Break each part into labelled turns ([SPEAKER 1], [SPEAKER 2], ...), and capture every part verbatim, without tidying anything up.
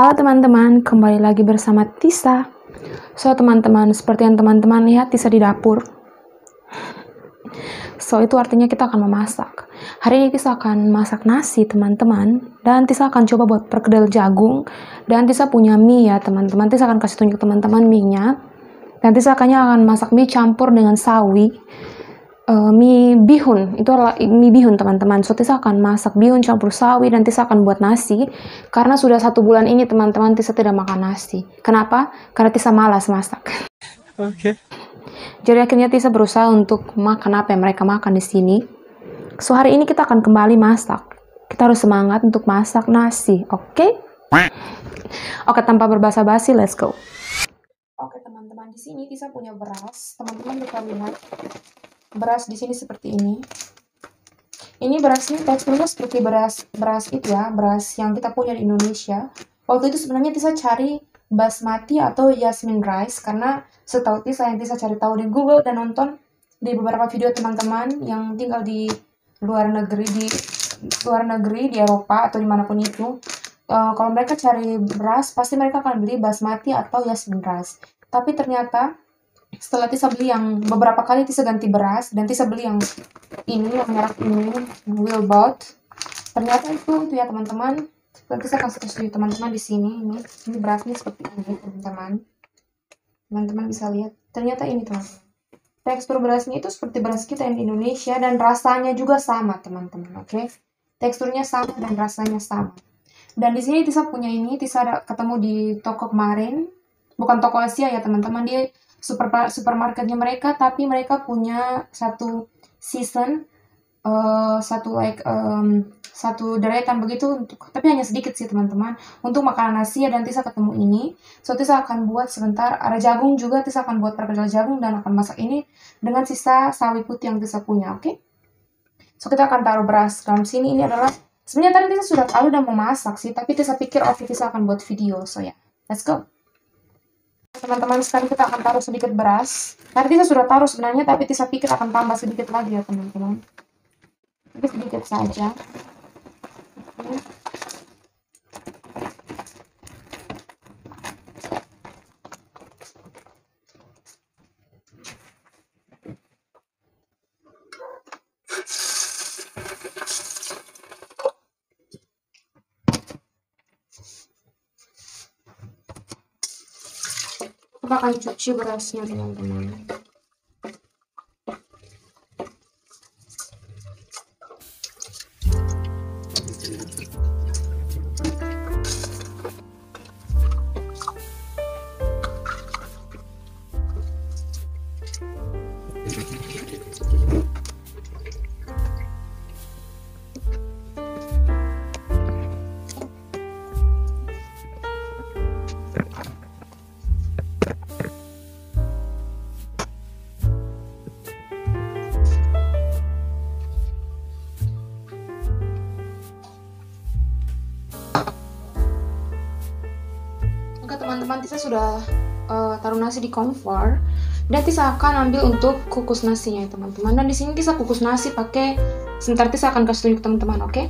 [SPEAKER 1] Halo teman-teman, kembali lagi bersama Tisa. So teman-teman, seperti yang teman-teman lihat Tisa di dapur. So itu artinya kita akan memasak. Hari ini Tisa akan masak nasi teman-teman. Dan Tisa akan coba buat perkedel jagung. Dan Tisa punya mie ya teman-teman. Tisa akan kasih tunjuk teman-teman mie-nya. Dan Tisa akan akan masak mie campur dengan sawi. Uh, mie bihun, itu adalah mie bihun teman-teman. So Tisa akan masak bihun campur sawi dan Tisa akan buat nasi. Karena sudah satu bulan ini teman-teman Tisa tidak makan nasi. Kenapa? Karena Tisa malas masak.
[SPEAKER 2] Oke. Okay.
[SPEAKER 1] Jadi akhirnya Tisa berusaha untuk makan apa yang mereka makan di sini. So hari ini kita akan kembali masak. Kita harus semangat untuk masak nasi, oke? Okay? Oke, tanpa berbasa-basi, let's go. Oke teman-teman, di sini Tisa punya beras. Teman-teman bisa lihat. Beras di sini seperti ini. Ini beras ini teksturnya seperti beras beras itu ya, beras yang kita punya di Indonesia. Waktu itu sebenarnya Tisa cari basmati atau jasmine rice karena setahu Tisa yang Tisa cari tahu di Google dan nonton di beberapa video teman-teman yang tinggal di luar negeri di luar negeri di Eropa atau dimanapun itu. Uh, kalau mereka cari beras pasti mereka akan beli basmati atau jasmine rice. Tapi ternyata setelah Tisa beli yang beberapa kali Tisa ganti beras dan Tisa beli yang ini yang merek ini Wilbot, ternyata itu itu ya teman-teman. Nanti saya kasih kasih teman-teman di sini ini ini berasnya seperti ini teman-teman. Teman-teman bisa lihat ternyata ini teman-teman. Tekstur berasnya itu seperti beras kita yang di Indonesia dan rasanya juga sama teman-teman. Oke, okay? Teksturnya sama dan rasanya sama. Dan di sini Tisa punya ini Tisa ada ketemu di toko kemarin, bukan toko Asia ya teman-teman, dia super supermarketnya mereka, tapi mereka punya satu season uh, satu like um, satu deretan begitu untuk, tapi hanya sedikit sih teman-teman untuk makanan Asia. Dan Tisa ketemu ini, so Tisa akan buat sebentar. Ada jagung juga, Tisa akan buat perkedel jagung dan akan masak ini dengan sisa sawi putih yang Tisa punya. Oke, okay? So kita akan taruh beras dalam sini. Ini adalah sebenarnya tadi Tisa sudah tahu dan mau masak sih, tapi Tisa pikir oke okay, Tisa akan buat video. So ya, yeah. Let's go. Teman-teman, sekarang kita akan taruh sedikit beras. Tadi Tisa sudah taruh sebenarnya, tapi Tisa pikir akan tambah sedikit lagi ya teman-teman. Tapi sedikit saja. Oke. Kita akan cuci berasnya teman-teman. Teman-teman, Tisa sudah uh, taruh nasi di kompor dan Tisa akan ambil untuk kukus nasinya ya teman-teman. Dan di sini Tisa kukus nasi pakai, sebentar Tisa akan kasih tunjuk teman-teman, oke? Okay?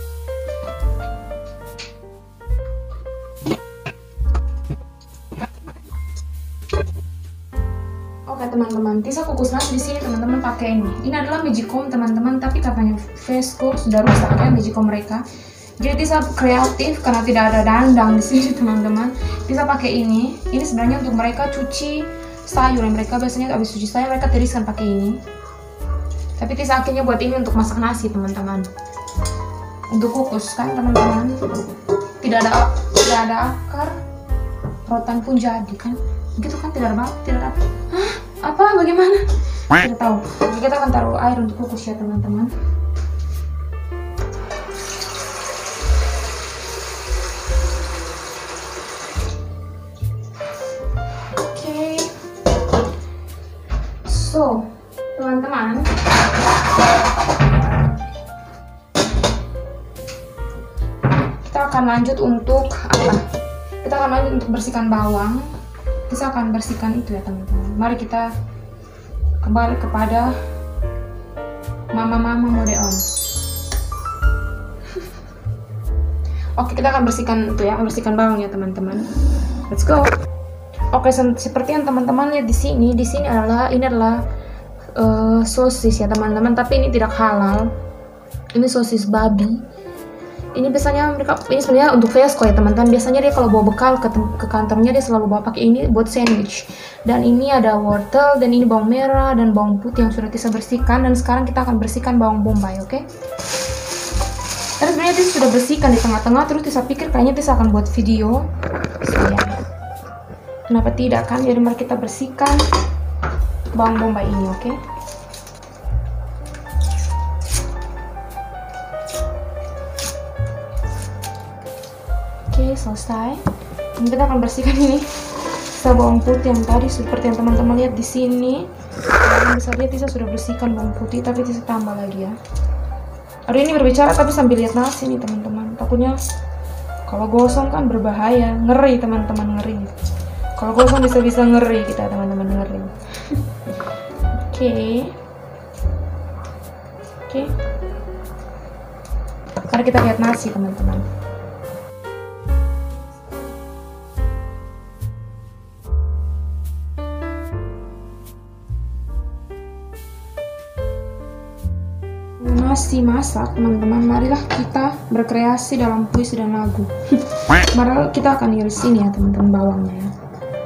[SPEAKER 1] Oke teman-teman, Tisa kukus nasi di sini teman-teman pakai ini. Ini adalah Magicom teman-teman, tapi katanya Vesco sudah rusak ya Magicom mereka. Jadi Tisa kreatif karena tidak ada dandang di sini teman-teman. Tisa pakai ini. Ini sebenarnya untuk mereka cuci sayur. Mereka biasanya habis cuci sayur mereka tiriskan pakai ini. Tapi Tisa akhirnya buat ini untuk masak nasi teman-teman. Untuk kukus kan teman-teman. Tidak ada tidak ada akar. Rotan pun jadi kan. Begitu kan, tidak ada tidak ada. Hah? Apa? Bagaimana? Tidak tahu. Jadi kita akan taruh air untuk kukus ya teman-teman. So, teman-teman, kita akan lanjut untuk apa? Kita akan lanjut untuk bersihkan bawang. Kita akan bersihkan itu ya teman-teman. Mari kita kembali kepada mama-mama mode on. Oke, kita akan bersihkan itu ya, bersihkan bawang ya teman-teman. Let's go. Oke, seperti yang teman-teman lihat di sini, di sini adalah ini adalah uh, sosis ya teman-teman, tapi ini tidak halal. Ini sosis babi. Ini biasanya mereka, ini sebenarnya untuk Vesco ya teman-teman. Biasanya dia kalau bawa bekal ke, ke kantornya dia selalu bawa pakai ini buat sandwich. Dan ini ada wortel, dan ini bawang merah dan bawang putih yang sudah Tisa bersihkan. Dan sekarang kita akan bersihkan bawang bombay, oke? Okay? Tapi sebenarnya Tisa sudah bersihkan di tengah-tengah, terus Tisa pikir kayaknya Tisa akan buat video. So, ya. Kenapa tidak kan? Jadi mari kita bersihkan bawang bombay ini, oke? Okay? Oke, selesai. Dan kita akan bersihkan ini sisa bawang putih yang tadi seperti yang teman-teman lihat di sini. Kalian bisa lihat Tisa sudah bersihkan bawang putih, tapi Tisa tambah lagi ya. Hari ini berbicara tapi sambil lihat nasi nih teman-teman. Takutnya kalau gosong kan berbahaya, ngeri teman-teman, ngeri. Kalau gosong bisa-bisa ngeri kita teman-teman, ngeri. Oke, oke. Mari kita lihat nasi teman-teman. Masih masak teman-teman, marilah kita berkreasi dalam puisi dan lagu. Marilah kita akan iris ini ya teman-teman bawangnya ya.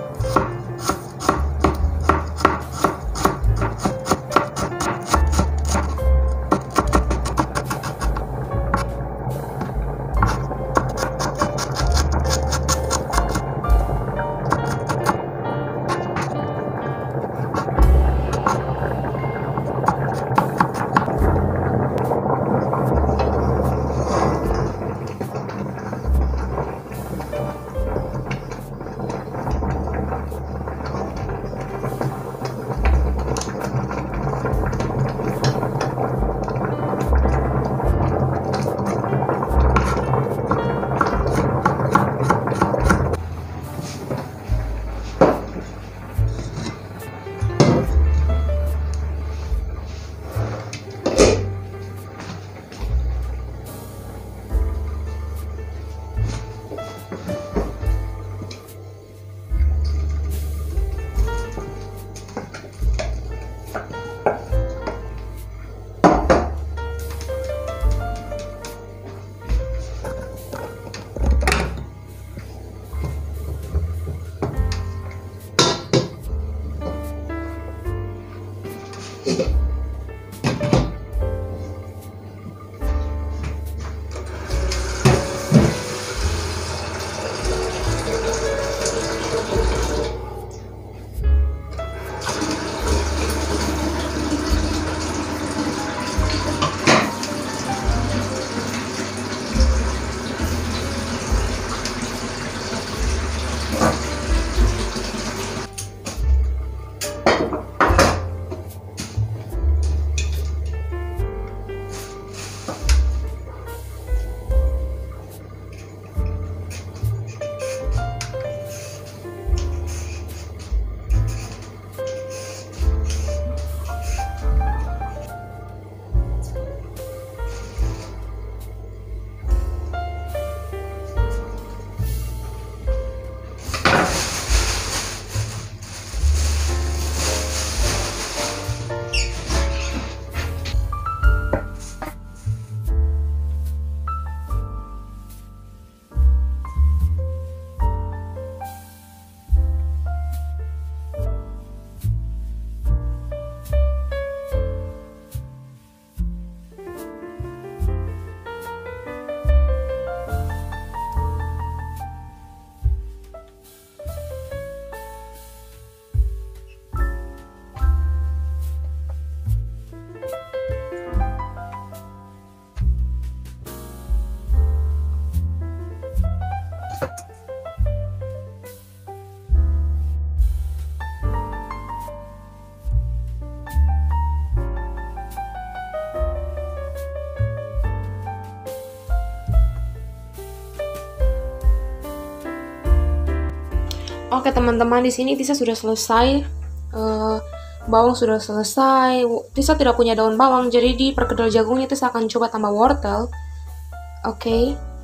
[SPEAKER 1] Oke teman-teman, di sini Tisa sudah selesai. Uh, bawang sudah selesai. Tisa tidak punya daun bawang, jadi di perkedel jagungnya Tisa akan coba tambah wortel. Oke.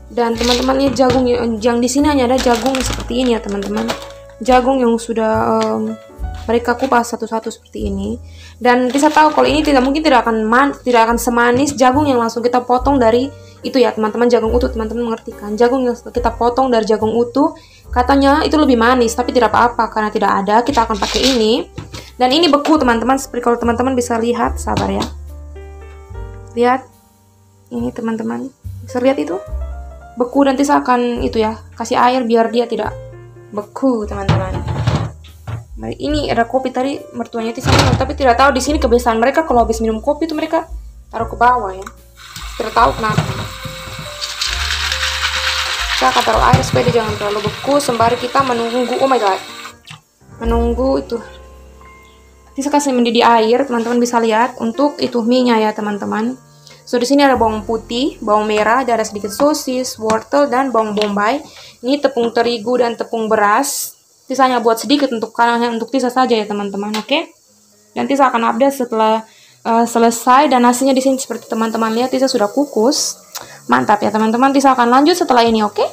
[SPEAKER 1] Dan teman-teman lihat jagung yang di sini hanya ada jagung seperti ini ya teman-teman. Jagung yang sudah um, mereka kupas satu-satu seperti ini. Dan bisa tahu kalau ini tidak mungkin tidak akan man, tidak akan semanis jagung yang langsung kita potong dari itu ya teman-teman, jagung utuh. Teman-teman mengerti kan? Jagung yang kita potong dari jagung utuh katanya itu lebih manis, tapi tidak apa-apa karena tidak ada. Kita akan pakai ini. Dan ini beku teman-teman, seperti kalau teman-teman bisa lihat, sabar ya. Lihat. Ini teman-teman, bisa lihat itu? Beku, nanti saya akan itu ya, kasih air biar dia tidak beku teman-teman. Ini ada kopi tadi mertuanya itu sama, tapi tidak tahu di sini kebiasaan mereka kalau habis minum kopi itu mereka taruh ke bawah ya. Tidak tahu kenapa. Saya akan taruh air supaya dia jangan terlalu beku sembari kita menunggu. Oh my god, menunggu itu. Nanti saya kasih mendidih air, teman-teman bisa lihat untuk itu mie-nya ya teman-teman. So di sini ada bawang putih, bawang merah, ada sedikit sosis, wortel dan bawang bombay. Ini tepung terigu dan tepung beras. Tisa hanya buat sedikit untuk karena untuk Tisa saja ya teman-teman, oke? Okay? Dan Tisa akan update setelah uh, selesai dan hasilnya di sini seperti teman-teman lihat Tisa sudah kukus. Mantap ya teman-teman. Tisa akan lanjut setelah ini, oke? Okay?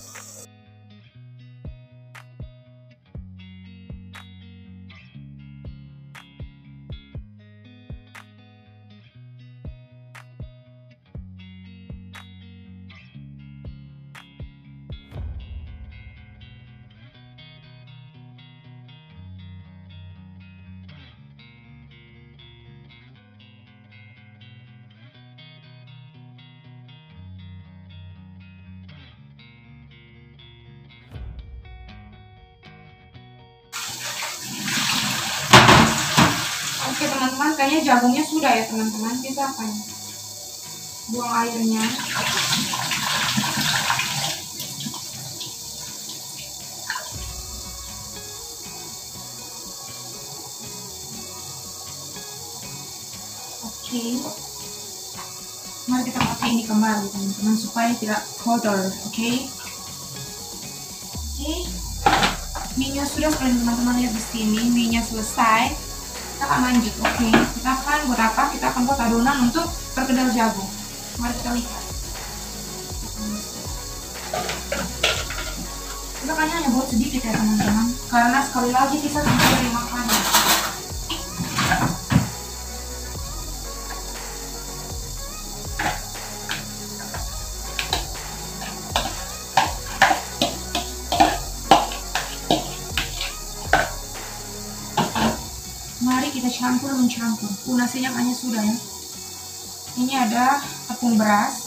[SPEAKER 1] Oke teman-teman, kayaknya jagungnya sudah ya teman-teman. Kita akan buang airnya. Oke, mari kita pakai ini kembali teman-teman supaya tidak kotor. Oke, oke, mie-nya sudah seperti teman-teman lihat di sini. Mie-nya selesai. Kita akan lanjut, oke? Okay. Kita akan buat apa? Kita akan buat adonan untuk perkedel jagung. Mari kita lihat. Kita kan hanya buat sedikit ya teman-teman, karena sekali lagi kita tidak beri makanan. Mari kita campur mencampur. Uh, nasinya kayaknya sudah ya. Ini ada tepung beras.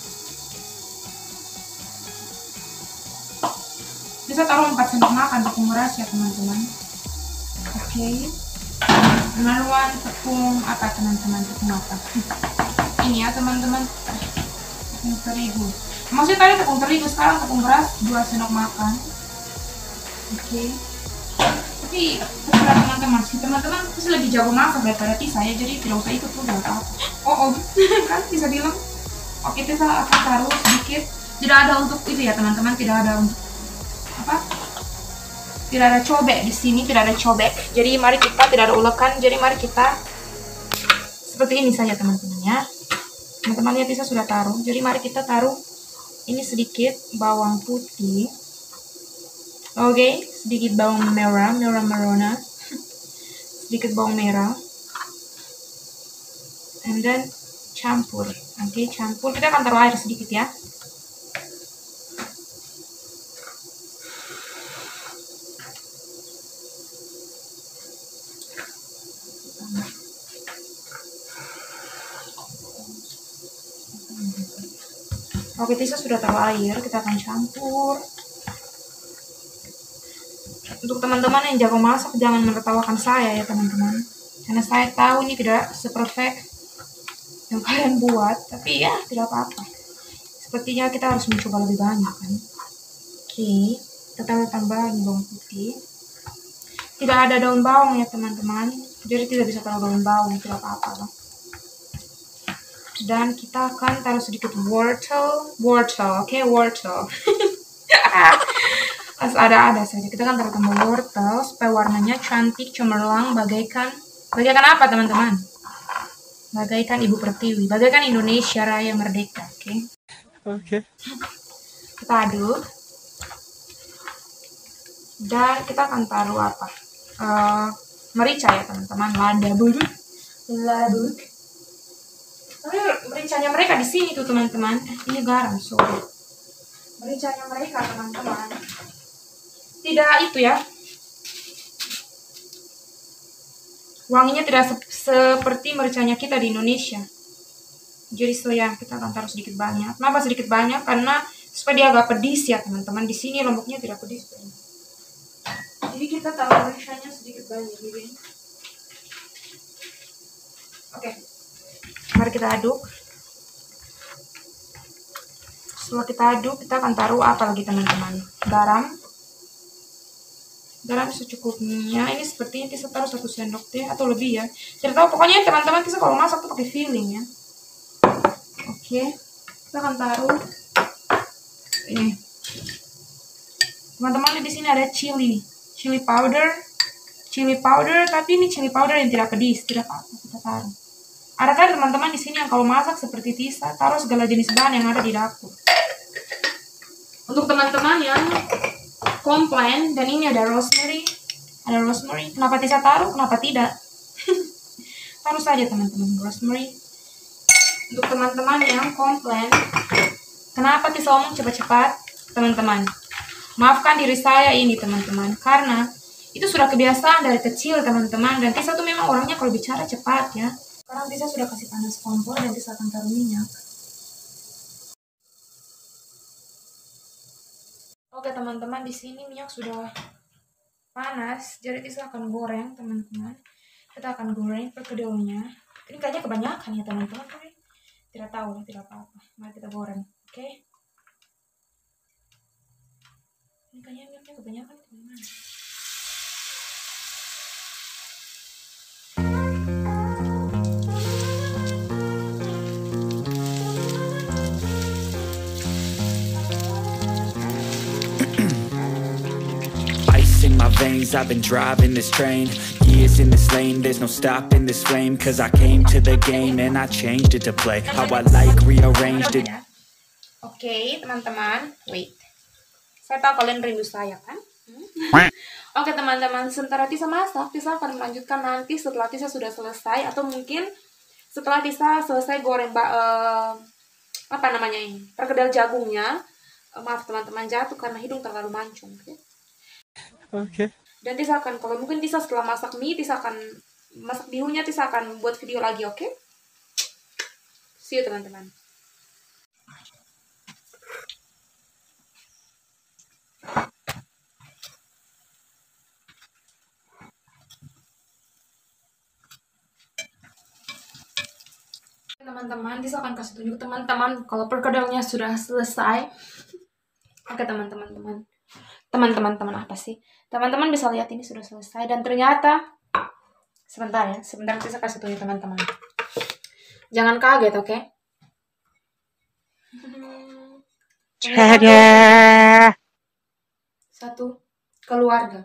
[SPEAKER 1] Bisa taruh empat sendok makan tepung beras ya teman-teman. Oke. Okay. Laluan tepung apa teman-teman? Tepung apa? Ini ya teman-teman. Tepung terigu. Maksudnya tadi tepung terigu, sekarang tepung beras dua sendok makan. Oke. Okay. Tapi terserah teman-teman sih, teman-teman pasti lebih jago masak daripada Tisa ya, jadi tidak usah ikut tuh buat apa. Oh oh kan bisa bilang. Oke, Tisa akan taruh sedikit. Tidak ada untuk itu ya teman-teman, tidak ada untuk apa? Tidak ada cobek di sini, tidak ada cobek. Jadi mari kita tidak ada ulekan. Jadi mari kita seperti ini saja teman-teman ya. Teman-teman lihat Tisa sudah taruh. Jadi mari kita taruh ini sedikit bawang putih. Oke, okay, sedikit bawang merah, merah merona, sedikit bawang merah, and then campur. Oke, okay, campur. Kita akan taruh air sedikit ya. Oke, okay, Tisa sudah taruh air. Kita akan campur. Untuk teman-teman yang jago masak, jangan menertawakan saya ya teman-teman, karena saya tahu ini tidak seperfect yang kalian buat, tapi ya tidak apa-apa. Sepertinya kita harus mencoba lebih banyak kan. Oke, kita tambahin bawang putih. Tidak ada daun bawang ya teman-teman, jadi tidak bisa taruh daun bawang, tidak apa-apa loh. Dan kita akan taruh sedikit wortel, wortel, oke okay, wortel. Ada-ada saja. Kita kan taruh tambah wortel supaya warnanya cantik, cemerlang, bagaikan bagaikan apa teman-teman? Bagaikan Ibu Pertiwi, bagaikan Indonesia Raya Merdeka, oke? Okay? Oke. Okay. Kita aduk. Dan kita akan taruh apa? Uh, merica ya teman-teman. Lada buduk. Lada. Tapi mericanya mereka di sini tuh teman-teman. Ini garam, sorry. Mericanya mereka teman-teman. Tidak itu ya. Wanginya tidak se seperti mericanya kita di Indonesia. Jadi so ya kita akan taruh sedikit banyak. Kenapa sedikit banyak? Karena supaya dia agak pedis ya teman-teman. Di sini lomboknya tidak pedis. Jadi kita taruh mericanya sedikit banyak gini. Oke. Mari kita aduk. Setelah kita aduk, kita akan taruh apa lagi teman-teman? Garam. Garam secukupnya. Ini sepertinya Tisa taruh satu sendok teh atau lebih ya. Tidak tahu, pokoknya teman-teman Tisa kalau masak tuh pakai feeling ya. Oke, kita akan taruh ini. Teman-teman di sini ada chili, chili powder, chili powder. Tapi ini chili powder yang tidak pedis, tidak apa-apa kita taruh. Ada kan teman-teman di sini yang kalau masak seperti Tisa taruh segala jenis bahan yang ada di dapur. Untuk teman-teman yang komplain, dan ini ada rosemary, ada rosemary. Kenapa Tisa taruh? Kenapa tidak? Taruh saja teman-teman rosemary. Untuk teman-teman yang komplain, kenapa Tisa ngomong cepat-cepat, teman-teman? Maafkan diri saya ini teman-teman, karena itu sudah kebiasaan dari kecil teman-teman. Dan Tisa tuh memang orangnya kalau bicara cepat ya. Sekarang Tisa sudah kasih panas kompor dan Tisa akan taruh minyak. Oke teman-teman, di sini minyak sudah panas, jadi Tisa akan goreng teman-teman. Kita akan goreng perkedelnya. Ini kayaknya kebanyakan ya teman-teman, tapi tidak tahu, tidak apa-apa. Mari kita goreng, oke? Okay? Ini kayaknya minyaknya kebanyakan teman-teman.
[SPEAKER 2] In my veins, I've been driving this train. Years in this lane, there's no stopping this flame. Cause I came to the game and I changed it to play how I like, rearranged it.
[SPEAKER 1] Oke okay, teman-teman, wait. Saya tahu kalian rindu saya kan? Hmm? Oke okay, teman-teman, sementara Tisa masak, Tisa akan melanjutkan nanti setelah Tisa sudah selesai. Atau mungkin setelah Tisa selesai goreng uh, apa namanya ini, perkedel jagungnya. uh, Maaf teman-teman, jatuh karena hidung terlalu mancung. Okay?
[SPEAKER 2] Oke. Okay.
[SPEAKER 1] Dan Tisa akan, kalau mungkin Tisa setelah masak mie, Tisa akan masak bihunnya, Tisa akan buat video lagi, oke? Okay? See you teman-teman. Teman-teman, Tisa akan kasih tunjuk teman-teman kalau perkedelnya sudah selesai. Oke teman-teman, teman. Teman-teman, teman apa sih? Teman-teman bisa lihat ini sudah selesai. Dan ternyata, sebentar ya, sebentar Tisa kasih tunjuk teman-teman. Jangan kaget, oke? Okay? Satu keluarga.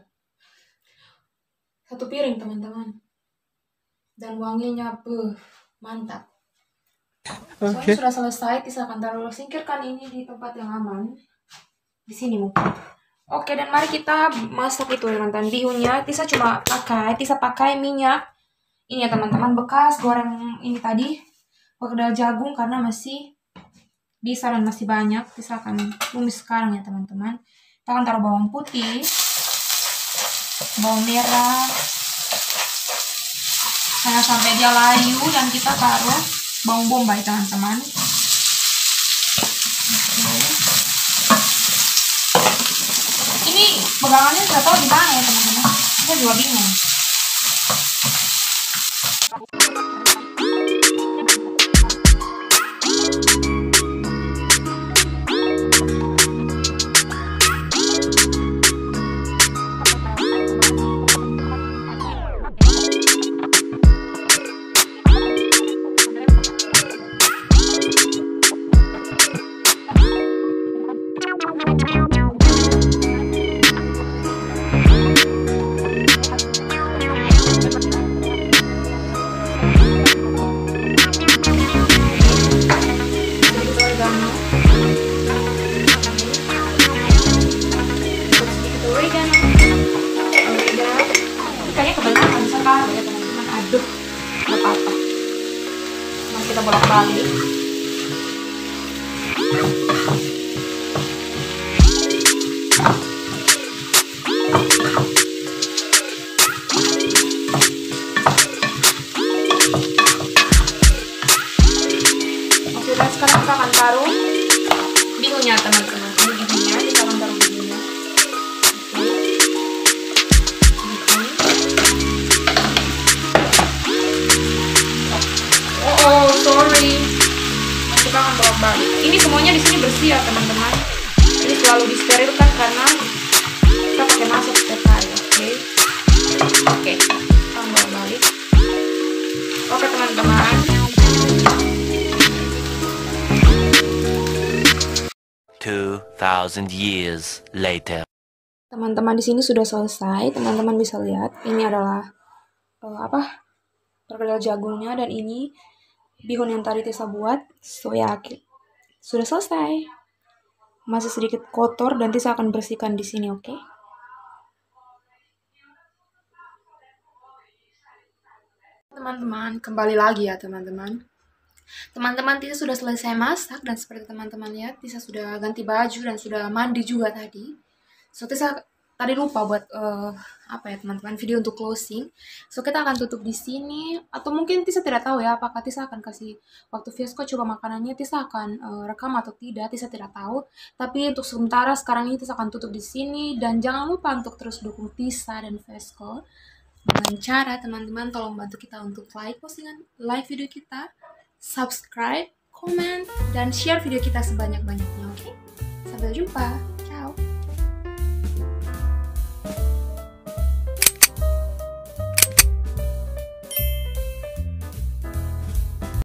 [SPEAKER 1] Satu piring, teman-teman. Dan wanginya, beuh, mantap. Soalnya okay. Sudah selesai, Tisa akan taruh, singkirkan ini di tempat yang aman. Di sini mungkin. Oke, dan mari kita masak itu teman-teman. Bihunnya Tisa cuma pakai, Tisa pakai minyak. Ini ya teman-teman, bekas goreng ini tadi. Perkedel jagung karena masih bisa dan masih banyak. Tisa akan tumis sekarang ya teman-teman. Kita akan taruh bawang putih, bawang merah. Saya sampai dia layu dan kita taruh bawang bombay teman-teman. Oke. Ini pegangannya nggak tahu di mana ya teman-teman. Saya juga bingung. kita bolak-balik. Oke, dan sekarang kita akan taruh bihunnya teman-teman. Ini bihunnya, kita akan taruh bihunnya. Oke. Oh, oh, sorry. Kita akan bolak-balik. Ini semuanya di sini bersih ya teman-teman. Ini selalu disterilkan karena kita pakai masak setiap hari. Oke. Oke. Kita akan bolak-balik. Oke teman-teman.
[SPEAKER 3] Two thousand years later.
[SPEAKER 1] Teman-teman di sini sudah selesai. Teman-teman bisa lihat ini adalah uh, apa? Perkedel jagungnya dan ini bihun yang tadi Tessa buat. So ya, sudah selesai. Masih sedikit kotor dan Tessa akan bersihkan di sini, oke? Okay? Teman-teman, kembali lagi ya teman-teman. Teman-teman, Tessa sudah selesai masak dan seperti teman-teman lihat, Tessa sudah ganti baju dan sudah mandi juga tadi. So, Tessa tadi lupa buat uh, apa ya teman-teman, video untuk closing. So, kita akan tutup di sini atau mungkin Tessa tidak tahu ya apakah Tessa akan kasih waktu Vesco coba makanannya, Tessa akan uh, rekam atau tidak, Tessa tidak tahu. Tapi untuk sementara sekarang ini Tessa akan tutup di sini dan jangan lupa untuk terus dukung Tessa dan Vesco dengan cara teman-teman tolong bantu kita untuk like postingan, like video kita, subscribe, komen, dan share video kita sebanyak-banyaknya, oke? Okay? Sampai jumpa!